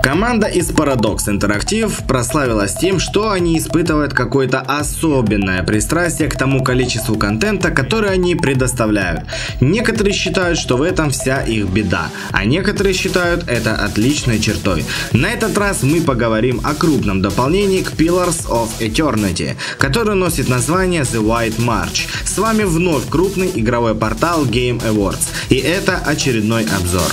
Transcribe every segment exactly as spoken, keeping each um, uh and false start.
Команда из Paradox Interactive прославилась тем, что они испытывают какое-то особенное пристрастие к тому количеству контента, который они предоставляют. Некоторые считают, что в этом вся их беда, а некоторые считают это отличной чертой. На этот раз мы поговорим о крупном дополнении к Pillars of Eternity, который носит название The White March. С вами вновь крупный игровой портал Game Awards, и это очередной обзор.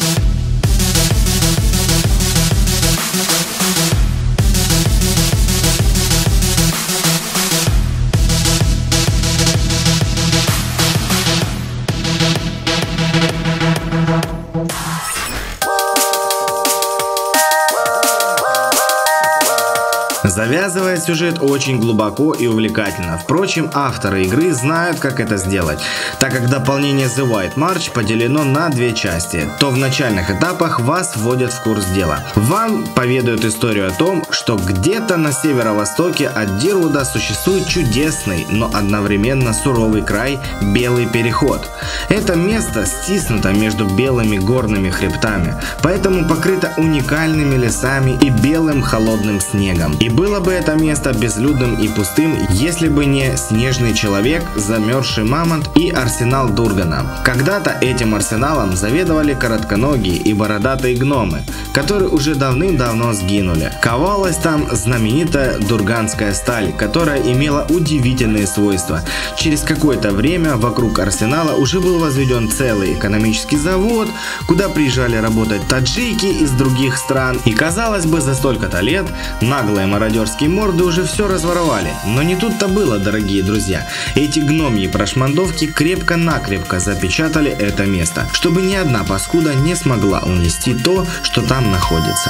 Завязывает сюжет очень глубоко и увлекательно. Впрочем, авторы игры знают, как это сделать, так как дополнение The White March поделено на две части. То в начальных этапах вас вводят в курс дела. Вам поведают историю о том, что где-то на северо-востоке от Дирвуда существует чудесный, но одновременно суровый край – Белый Переход. Это место стиснуто между белыми горными хребтами, поэтому покрыто уникальными лесами и белым холодным снегом. И было бы это место безлюдным и пустым, если бы не снежный человек, замерзший мамонт и арсенал Дургана. Когда-то этим арсеналом заведовали коротконогие и бородатые гномы, которые уже давным-давно сгинули. Ковалась там знаменитая дурганская сталь, которая имела удивительные свойства. Через какое-то время вокруг арсенала уже был возведен целый экономический завод, куда приезжали работать таджики из других стран. И казалось бы, за столько-то лет наглые мародерские морды уже все разворовали. Но не тут-то было, дорогие друзья. Эти гномьи прошмандовки крепко-накрепко запечатали это место, чтобы ни одна паскуда не смогла унести то, что там находится.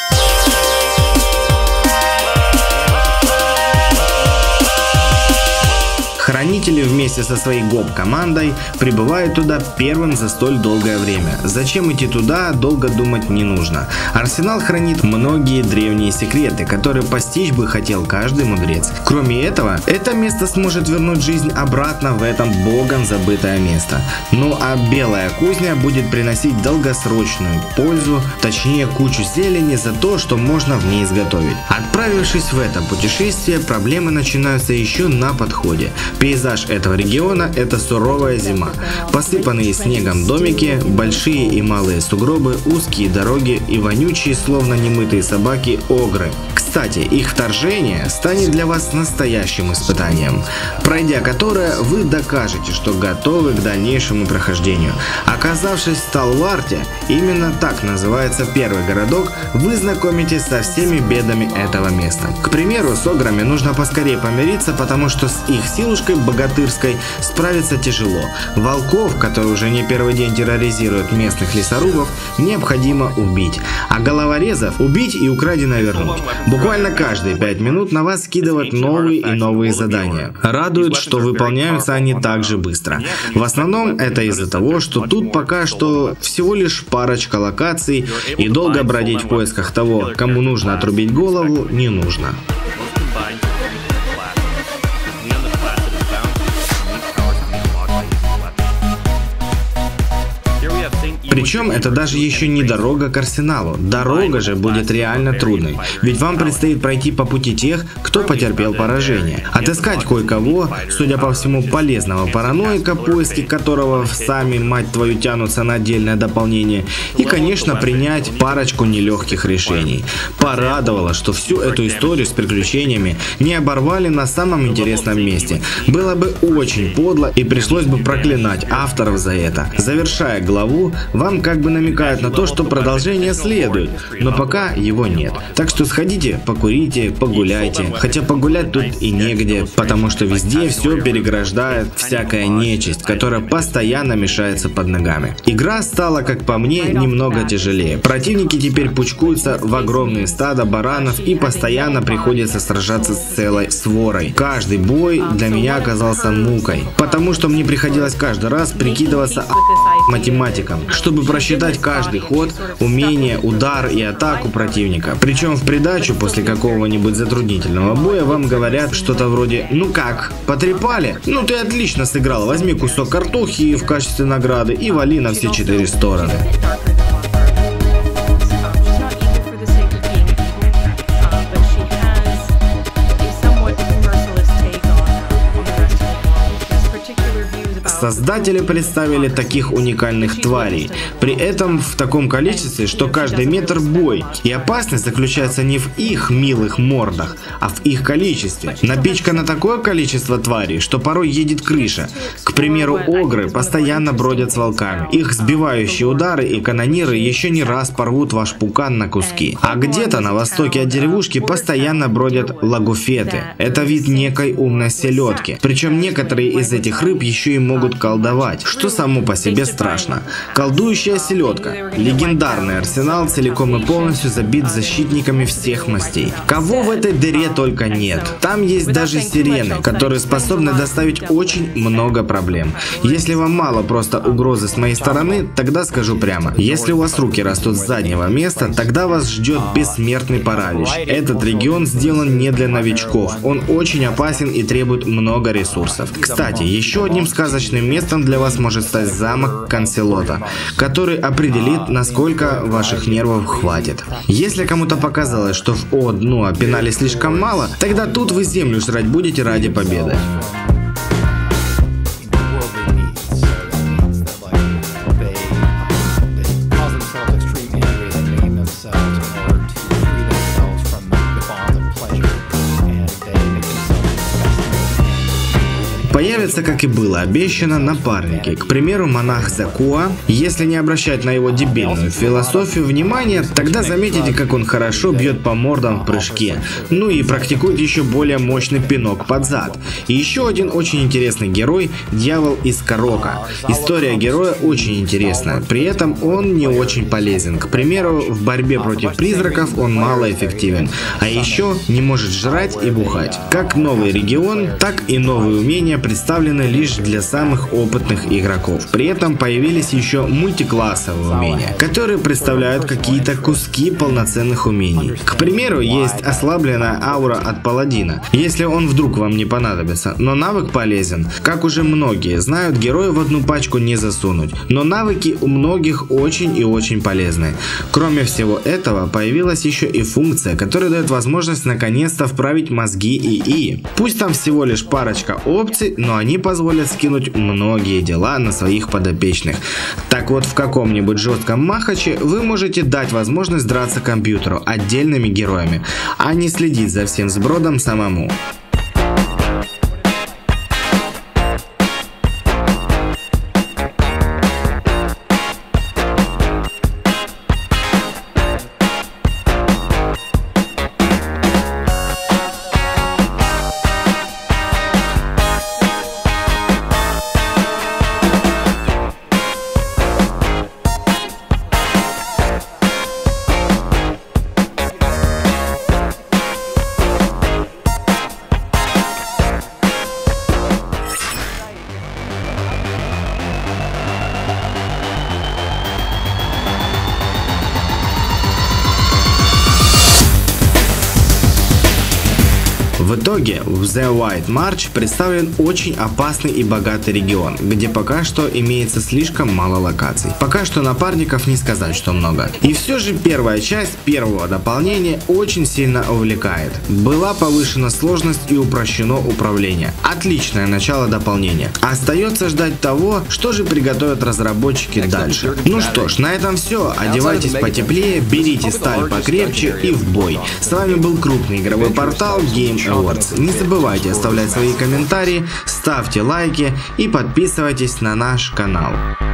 Хранители вместе со своей гоп-командой прибывают туда первым за столь долгое время. Зачем идти туда, долго думать не нужно. Арсенал хранит многие древние секреты, которые постичь бы хотел каждый мудрец. Кроме этого, это место сможет вернуть жизнь обратно в это богом забытое место. Ну а белая кузня будет приносить долгосрочную пользу, точнее кучу зелени за то, что можно в ней изготовить. Отправившись в это путешествие, проблемы начинаются еще на подходе. Пейзаж этого региона – это суровая зима. Посыпанные снегом домики, большие и малые сугробы, узкие дороги и вонючие, словно немытые собаки, огры. Кстати, их вторжение станет для вас настоящим испытанием, пройдя которое вы докажете, что готовы к дальнейшему прохождению. Оказавшись в Талварте, именно так называется первый городок, вы знакомитесь со всеми бедами этого места. К примеру, с ограми нужно поскорее помириться, потому что с их силушкой богатырской справиться тяжело. Волков, которые уже не первый день терроризируют местных лесорубов, необходимо убить. А головорезов убить и украденное вернуть. Буквально каждые пять минут на вас скидывают новые и новые задания. Радует, что выполняются они так же быстро. В основном это из-за того, что тут пока что всего лишь парочка локаций, и долго бродить в поисках того, кому нужно отрубить голову, не нужно. Причем это даже еще не дорога к арсеналу. Дорога же будет реально трудной. Ведь вам предстоит пройти по пути тех, кто потерпел поражение. Отыскать кое-кого, судя по всему, полезного параноика, поиски которого сами, мать твою, тянутся на отдельное дополнение. И, конечно, принять парочку нелегких решений. Порадовало, что всю эту историю с приключениями не оборвали на самом интересном месте. Было бы очень подло и пришлось бы проклинать авторов за это. Завершая главу, вам как бы намекают на то, что продолжение следует, но пока его нет. Так что сходите, покурите, погуляйте. Хотя погулять тут и негде, потому что везде все переграждает всякая нечисть, которая постоянно мешается под ногами. Игра стала, как по мне, немного тяжелее. Противники теперь пучкуются в огромные стада баранов и постоянно приходится сражаться с целой сворой. Каждый бой для меня оказался мукой, потому что мне приходилось каждый раз прикидываться математиком, чтобы просчитать каждый ход, умение, удар и атаку противника. Причем в придачу после какого-нибудь затруднительного боя вам говорят что-то вроде: ну как, потрепали? Ну ты отлично сыграл, возьми кусок картохи в качестве награды и вали на все четыре стороны. создатели представили таких уникальных тварей. При этом в таком количестве, что каждый метр бой. И опасность заключается не в их милых мордах, а в их количестве. Напичкано такое количество тварей, что порой едет крыша. К примеру, огры постоянно бродят с волками. Их сбивающие удары и канониры еще не раз порвут ваш пукан на куски. А где-то на востоке от деревушки постоянно бродят лагуфеты. Это вид некой умной селедки. Причем некоторые из этих рыб еще и могут колдовать, что само по себе страшно. Колдующая селедка. Легендарный арсенал целиком и полностью забит защитниками всех мастей. Кого в этой дыре только нет. Там есть даже сирены, которые способны доставить очень много проблем. Если вам мало просто угрозы с моей стороны, тогда скажу прямо. Если у вас руки растут с заднего места, тогда вас ждет бессмертный паралич. Этот регион сделан не для новичков. Он очень опасен и требует много ресурсов. Кстати, еще одним сказочным местом для вас может стать замок Канселота, который определит, насколько ваших нервов хватит. Если кому-то показалось, что в О дну опинали слишком мало, тогда тут вы землю жрать будете ради победы. Появятся, как и было обещано, напарники. К примеру, монах Закуа. Если не обращать на его дебильную философию внимания, тогда заметите, как он хорошо бьет по мордам в прыжке. Ну и практикует еще более мощный пинок под зад. И еще один очень интересный герой – дьявол из Карока. История героя очень интересная, при этом он не очень полезен. К примеру, в борьбе против призраков он малоэффективен. А еще не может жрать и бухать. Как новый регион, так и новые умения представлены лишь для самых опытных игроков. При этом появились еще мультиклассовые умения, которые представляют какие-то куски полноценных умений. К примеру, есть ослабленная аура от паладина, если он вдруг вам не понадобится, но навык полезен. Как уже многие знают, героя в одну пачку не засунуть, но навыки у многих очень и очень полезны. Кроме всего этого, появилась еще и функция, которая дает возможность наконец-то вправить мозги ИИ. Пусть там всего лишь парочка опций, но они позволят скинуть многие дела на своих подопечных. Так вот, в каком-нибудь жестком махаче вы можете дать возможность драться компьютеру отдельными героями, а не следить за всем сбродом самому. В итоге в The White March представлен очень опасный и богатый регион, где пока что имеется слишком мало локаций. Пока что напарников не сказать, что много. И все же первая часть первого дополнения очень сильно увлекает. Была повышена сложность и упрощено управление. Отличное начало дополнения. Остается ждать того, что же приготовят разработчики дальше. Ну что ж, на этом все. Одевайтесь потеплее, берите сталь покрепче и в бой. С вами был крупный игровой портал Game Awards. Не забывайте оставлять свои комментарии, ставьте лайки и подписывайтесь на наш канал.